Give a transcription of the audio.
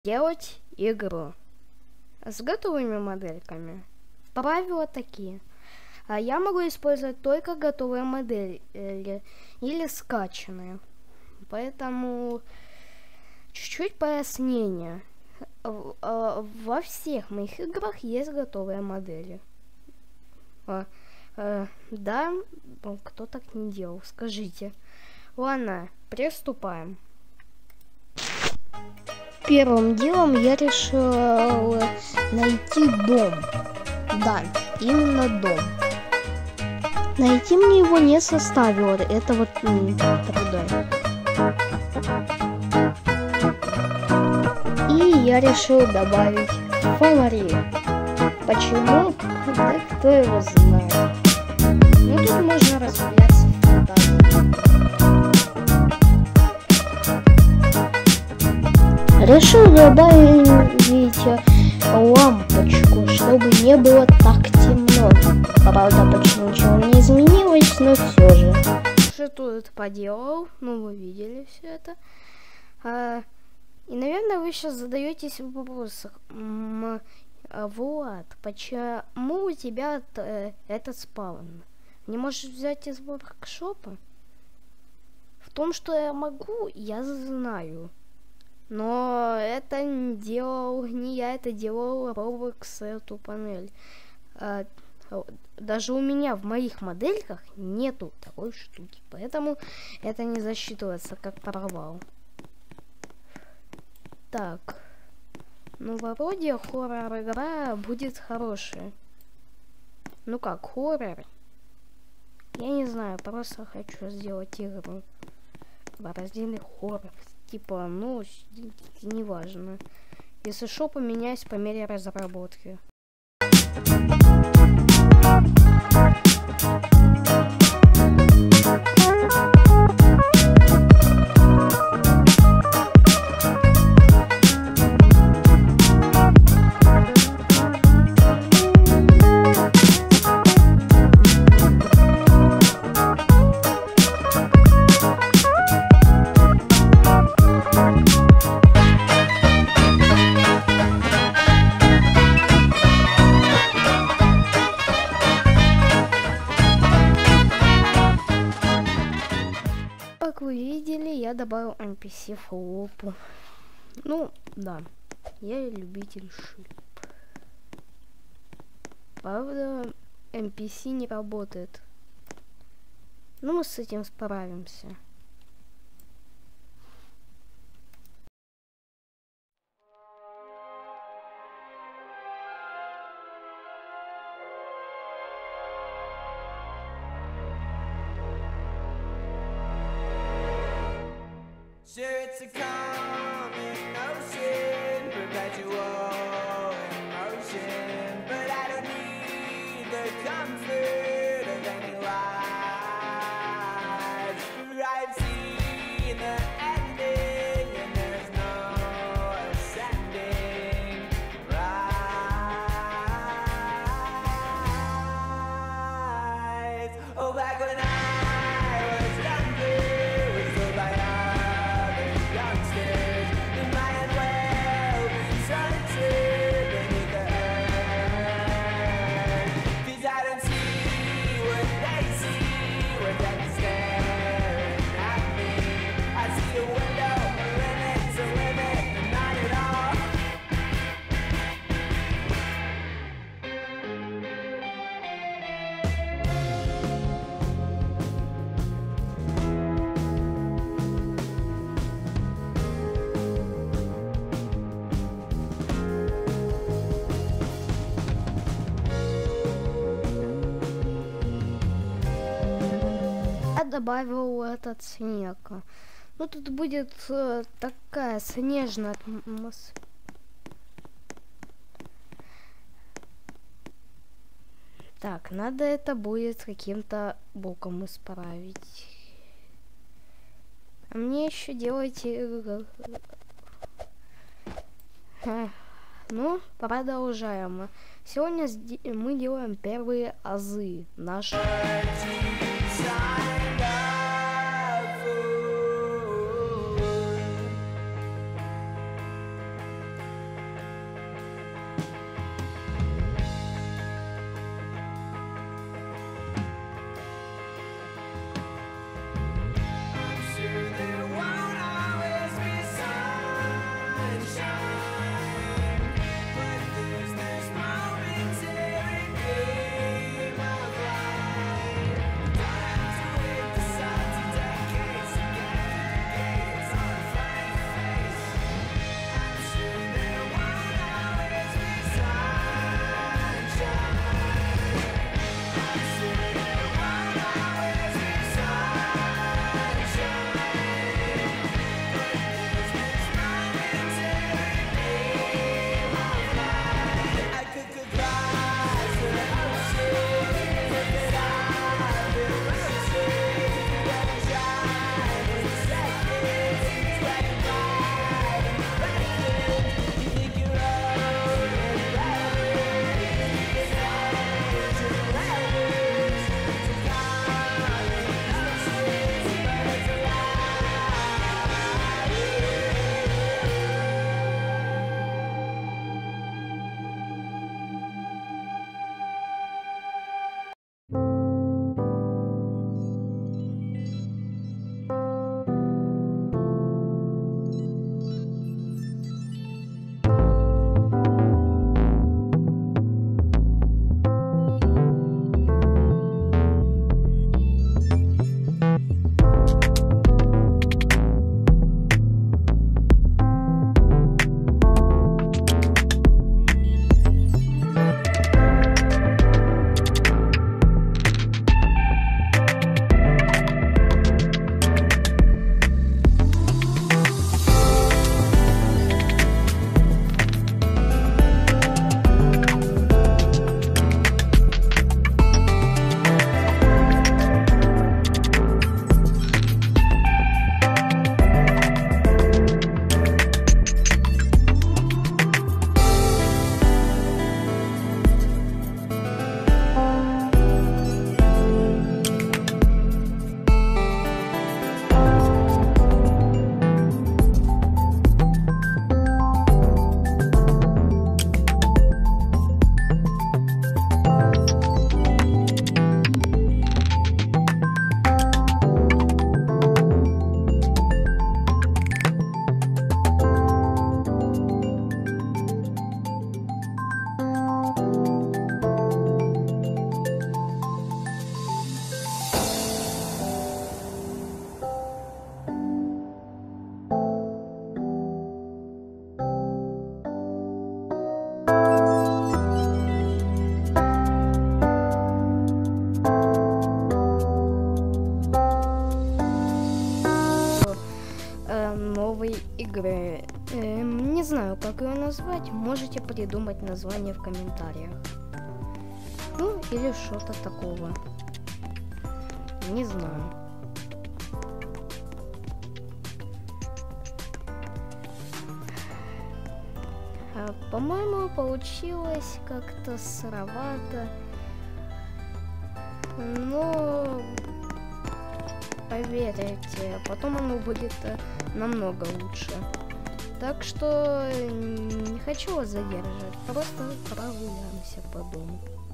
делать игру с готовыми модельками. Правила такие. Я могу использовать только готовые модели или скачанные. Поэтому чуть-чуть пояснение. Во всех моих играх есть готовые модели. Да, кто так не делал, скажите. Ладно, приступаем. Первым делом я решил найти дом. Да, именно дом. Найти мне его не составило этого труда. И я решил добавить фонари. Почему? Да кто его знает. Ну тут можно распыляться в фантазии. Решил добавить лампочку, чтобы не было так темно. Правда, почему ничего не изменилось, но все же. Что тут поделал? Ну, вы видели все это. И, наверное, вы сейчас задаетесь вопросом. Влад, почему у тебя этот спаун? Не можешь взять из воркшопа? В том, что я могу, я знаю. Но это не делал не я, это делал Roblox эту панель. Даже у меня в моих модельках нету такой штуки, поэтому это не засчитывается как провал. Так, ну вроде хоррор игра будет хорошая. Ну как хоррор? Я не знаю, просто хочу сделать игру в разделе хоррор. Типа, ну, неважно. Если что, поменяюсь по мере разработки. Как вы видели, я добавил NPC в лупу. Ну, да, я любитель шип. Правда, NPC не работает. Но мы с этим справимся. Sure, it's a common notion, perpetual emotion, but I don't need the comfort of any lies. I've seen the ending, and there's no ascending rise. Oh, back when I was younger, was told by youngsters, they might as well be sunset beneath the earth. 'Cause I don't see what they see when they're staring at me. I see a window, a limit's a limit, and not at all. Я добавил этот снег. Ну тут будет такая снежная атмосфера. Так, надо это будет каким-то боком исправить. А мне еще делать... Ну, продолжаем. Сегодня мы делаем первые азы наши. игры. Не знаю, как ее назвать. Можете придумать название в комментариях. Ну, или что-то такого. Не знаю. По-моему, получилось как-то сыровато. Но поверьте, потом оно будет намного лучше. Так что не хочу вас задерживать, просто прогуляемся по дому.